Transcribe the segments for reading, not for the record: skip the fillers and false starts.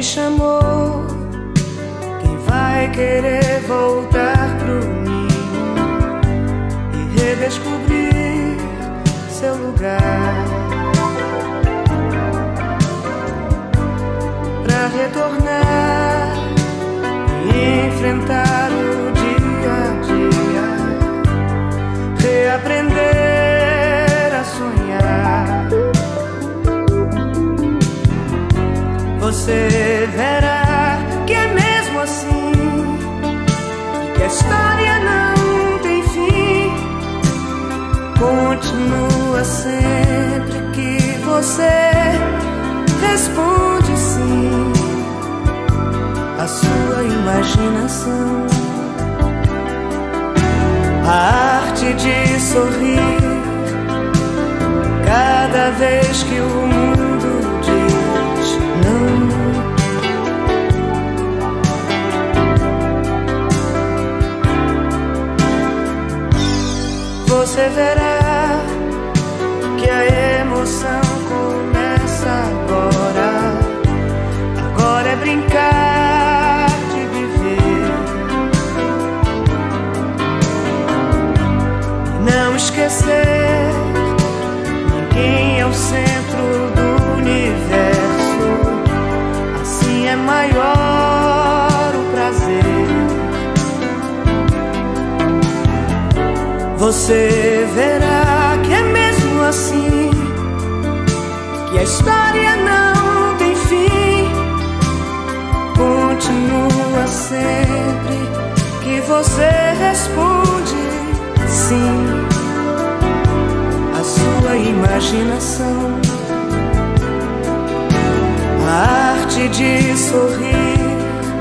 me chamou, quem vai querer voltar pro ninho e redescobrir seu lugar, pra retornar e enfrentar o dia a dia, reaprender a sonhar. Você verá que é mesmo assim, que a história não tem fim. Continua sempre que você responde sim à sua imaginação. A arte de sorrir cada vez que o mundo diz não. Você verá que a emoção começa agora. Agora é brincar de viver, não esquecer, ninguém é o centro do universo. Assim é maior o prazer. Você verá que é mesmo assim, que a história não tem fim. Continua sempre que você responde sim à sua imaginação. A arte de sorrir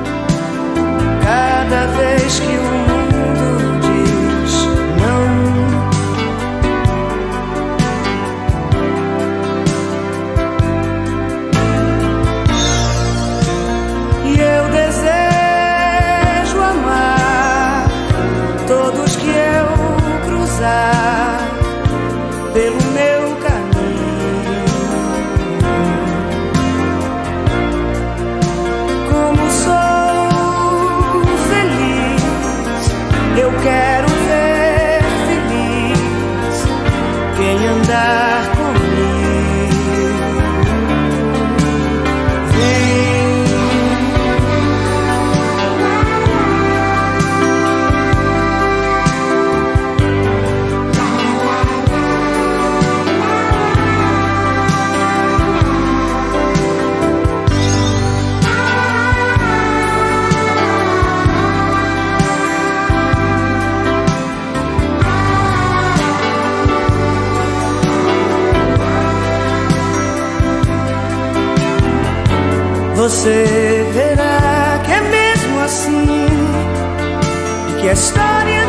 cada vez que o mundo diz não. E eu desejo amar todos que eu cruzar pelo meu caminho. Como sou feliz, eu quero ver feliz quem andar comigo. Você verá que é mesmo assim, e que a história